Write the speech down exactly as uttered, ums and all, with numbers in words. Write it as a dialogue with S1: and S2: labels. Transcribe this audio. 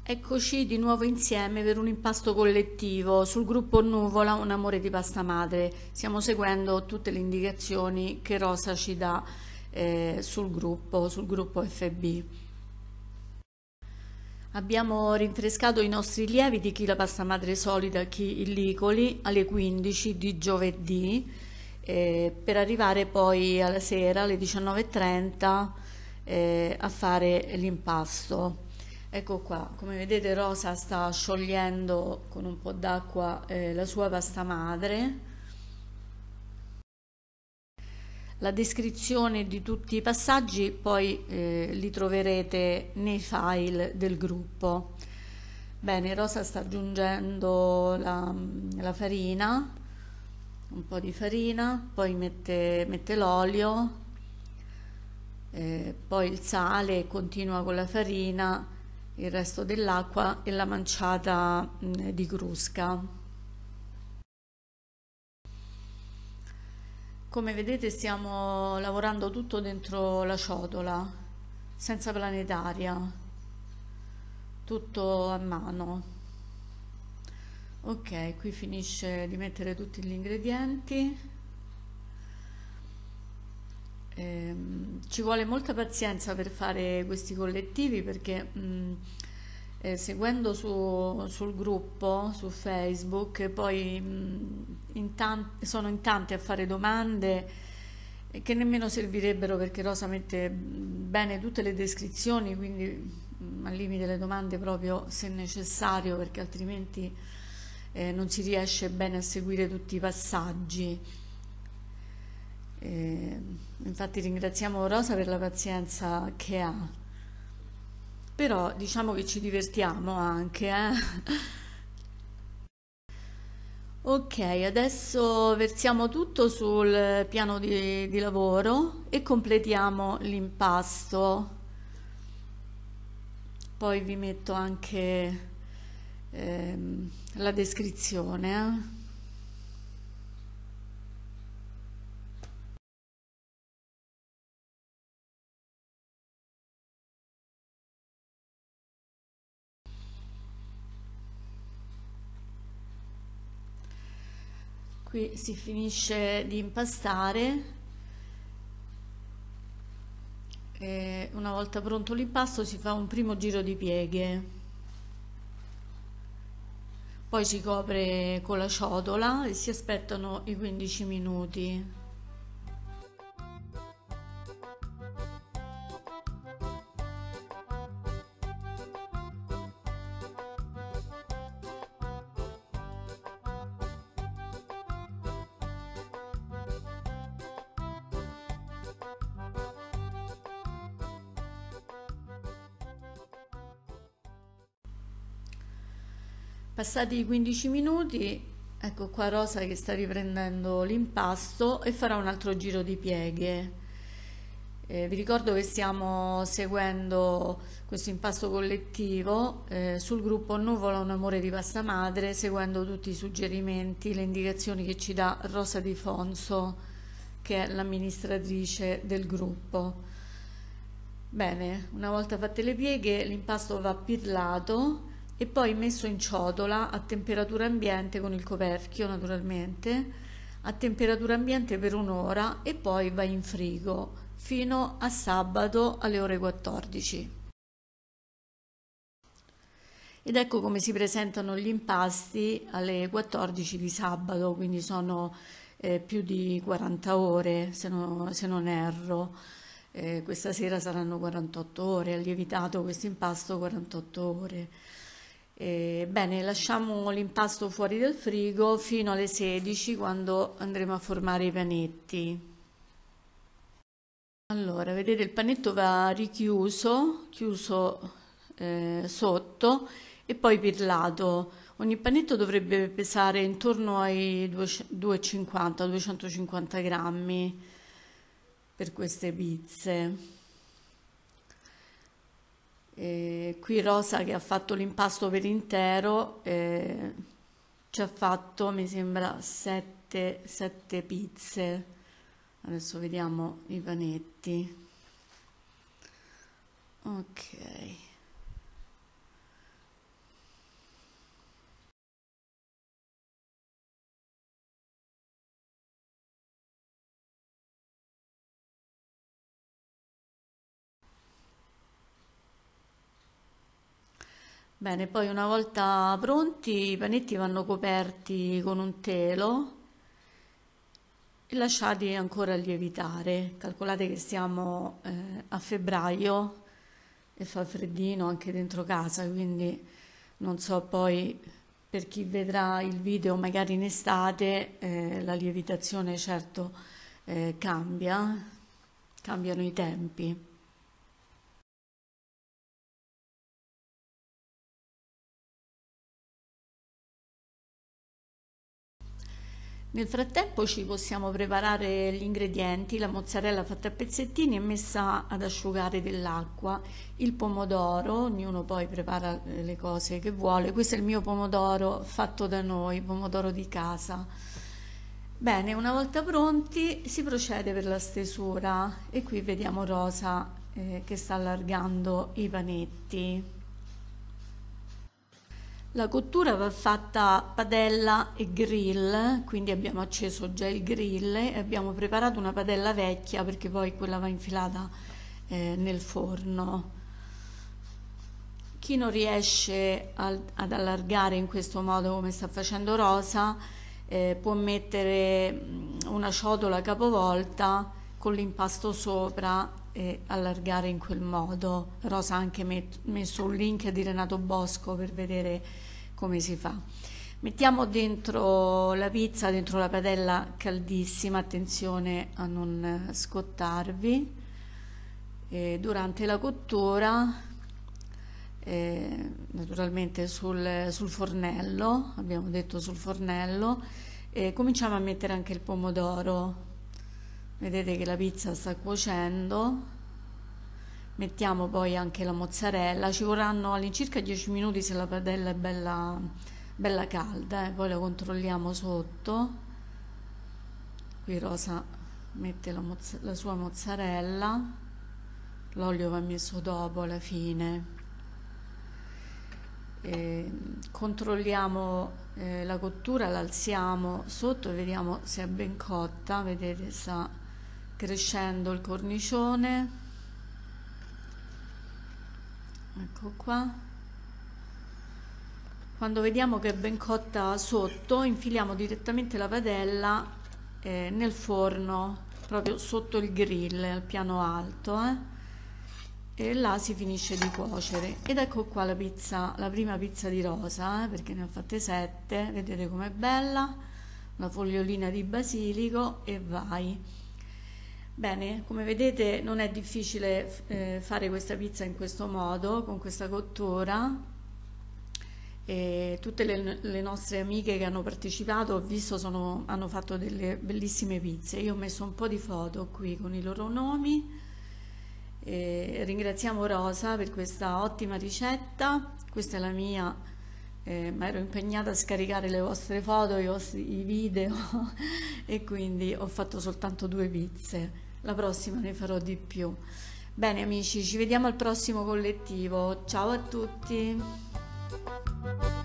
S1: Eccoci di nuovo insieme per un impasto collettivo sul gruppo Nuvola, un amore di pasta madre. Stiamo seguendo tutte le indicazioni che Rosa ci dà eh, sul gruppo, sul gruppo F B. Abbiamo rinfrescato i nostri lieviti, chi la pasta madre solida, chi il licoli, alle quindici di giovedì, eh, per arrivare poi alla sera alle diciannove e trenta eh, a fare l'impasto. Ecco qua, come vedete Rosa sta sciogliendo con un po' d'acqua eh, la sua pasta madre. La descrizione di tutti i passaggi poi eh, li troverete nei file del gruppo. Bene, Rosa sta aggiungendo la, la farina, un po' di farina, poi mette, mette l'olio, eh, poi il sale, continua con la farina, il resto dell'acqua e la manciata mh, di crusca. Come vedete stiamo lavorando tutto dentro la ciotola, senza planetaria, tutto a mano. Ok, qui finisce di mettere tutti gli ingredienti. Ehm, ci vuole molta pazienza per fare questi collettivi perché mh, eh, seguendo su- sul gruppo su Facebook poi mh, in tan- sono in tanti a fare domande eh, che nemmeno servirebbero perché Rosa mette bene tutte le descrizioni, quindi mh, al limite le domande proprio se necessario perché altrimenti eh, non si riesce bene a seguire tutti i passaggi. Eh, infatti ringraziamo Rosa per la pazienza che ha, però diciamo che ci divertiamo anche, eh? Ok, adesso versiamo tutto sul piano di, di lavoro e completiamo l'impasto. Poi vi metto anche ehm, la descrizione, eh. Qui si finisce di impastare e una volta pronto l'impasto si fa un primo giro di pieghe, poi si copre con la ciotola e si aspettano i quindici minuti. Passati i quindici minuti, ecco qua Rosa che sta riprendendo l'impasto e farà un altro giro di pieghe. Eh, vi ricordo che stiamo seguendo questo impasto collettivo eh, sul gruppo Nuvola un amore di pasta madre, seguendo tutti i suggerimenti, le indicazioni che ci dà Rosa Di Fonso, che è l'amministratrice del gruppo. Bene, una volta fatte le pieghe, l'impasto va pirlato e poi messo in ciotola a temperatura ambiente con il coperchio naturalmente, a temperatura ambiente per un'ora e poi va in frigo fino a sabato alle ore quattordici. Ed ecco come si presentano gli impasti alle quattordici di sabato, quindi sono eh, più di quaranta ore se, no- se non erro. Eh, questa sera saranno quarantotto ore, ha lievitato questo impasto quarantotto ore. Eh, bene, lasciamo l'impasto fuori dal frigo fino alle sedici quando andremo a formare i panetti. Allora, vedete il panetto va richiuso, chiuso eh, sotto e poi pirlato. Ogni panetto dovrebbe pesare intorno ai duecentocinquanta duecentocinquanta grammi per queste pizze. E qui Rosa che ha fatto l'impasto per intero eh, ci ha fatto, mi sembra, sette pizze. Adesso vediamo i panetti. Ok, Bene, poi una volta pronti i panetti vanno coperti con un telo e lasciati ancora lievitare. Calcolate che siamo eh, a febbraio e fa freddino anche dentro casa, quindi non so poi per chi vedrà il video magari in estate eh, la lievitazione certo eh, cambia, cambiano i tempi. Nel frattempo ci possiamo preparare gli ingredienti: la mozzarella fatta a pezzettini e messa ad asciugare dell'acqua, il pomodoro, ognuno poi prepara le cose che vuole. Questo è il mio pomodoro fatto da noi, pomodoro di casa. Bene, una volta pronti si procede per la stesura e qui vediamo Rosa eh, che sta allargando i panetti. La cottura va fatta a padella e grill, quindi abbiamo acceso già il grill e abbiamo preparato una padella vecchia perché poi quella va infilata eh, nel forno. Chi non riesce al- ad allargare in questo modo come sta facendo Rosa, eh, può mettere mm, una ciotola capovolta con l'impasto sopra e allargare in quel modo. Rosa ha anche met- messo un link di Renato Bosco per vedere come si fa. Mettiamo dentro la pizza, dentro la padella caldissima, attenzione a non scottarvi. E durante la cottura, eh, naturalmente sul, sul fornello, abbiamo detto sul fornello, e cominciamo a mettere anche il pomodoro. Vedete che la pizza sta cuocendo. Mettiamo poi anche la mozzarella, ci vorranno all'incirca dieci minuti se la padella è bella, bella calda, eh. Poi la controlliamo sotto. Qui Rosa mette la, mozza- la sua mozzarella, l'olio va messo dopo alla fine. E controlliamo eh, la cottura, l'alziamo sotto e vediamo se è ben cotta. Vedete, sta crescendo il cornicione. Ecco qua. Quando vediamo che è ben cotta sotto, infiliamo direttamente la padella eh, nel forno, proprio sotto il grill, al piano alto, eh. E là si finisce di cuocere. Ed ecco qua la pizza, la prima pizza di Rosa, eh, perché ne ho fatte sette, vedete com'è bella, una fogliolina di basilico e vai. Bene, come vedete non è difficile eh, fare questa pizza in questo modo, con questa cottura. E tutte le, le nostre amiche che hanno partecipato, ho visto, sono, hanno fatto delle bellissime pizze. Io ho messo un po' di foto qui con i loro nomi. E ringraziamo Rosa per questa ottima ricetta. Questa è la mia, eh, ma ero impegnata a scaricare le vostre foto, i vostri i video e quindi ho fatto soltanto due pizze. La prossima ne farò di più. Bene amici, ci vediamo al prossimo collettivo. Ciao a tutti.